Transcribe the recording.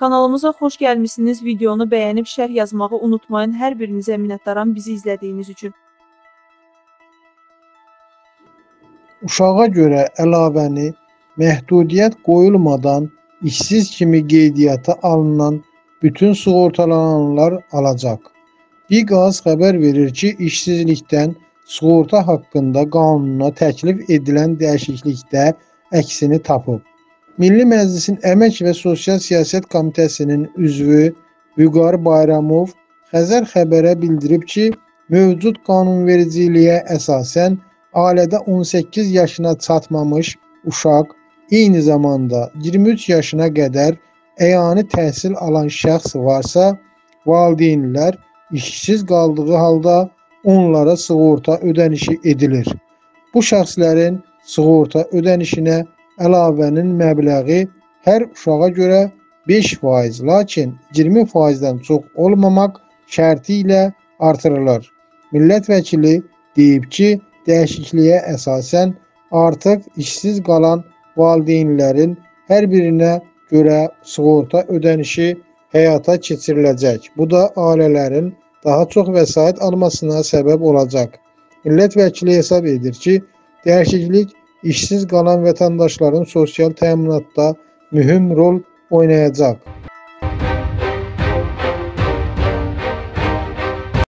Kanalımıza xoş gəlmişsiniz. Videonu bəyənib şərh yazmağı unutmayın. Hər birinizə minnətdaram bizi izlədiyiniz üçün. Uşağa görə əlavəni məhdudiyyət qoyulmadan işsiz kimi qeydiyyata alınan bütün sığortalananlar alacaq. BİQAZ xəbər verir ki, işsizlikdən sığorta haqqında qanununa təklif edilən dəyişiklikdə əksini tapıb. Milli Məclisin Əmək və Sosial Siyasət Komitəsinin üzvü Vüqar Bayramov Xəzər xəbərə bildirib ki, mövcud qanunvericiliyə əsasən ailədə 18 yaşına çatmamış uşaq, eyni zamanda 23 yaşına qədər əyani təhsil alan şəxs varsa, valideynlər işsiz qaldığı halda onlara sığorta ödənişi edilir. Bu şəxslərin sığorta ödənişinə əlavənin məbləği hər uşağa görə 5%, lakin 20%-dən çox olmamaq şərti ilə artırılır. Millət vəkili deyib ki, dəyişikliyə əsasən artıq işsiz qalan valideynlərin hər birinə görə sığorta ödənişi həyata keçiriləcək. Bu da ailələrin daha çox vəsait almasına səbəb olacaq. Millət vəkili hesab edir ki, dəyişiklik işsiz qalan vətəndaşların sosial təminatda mühüm rol oynayacaq.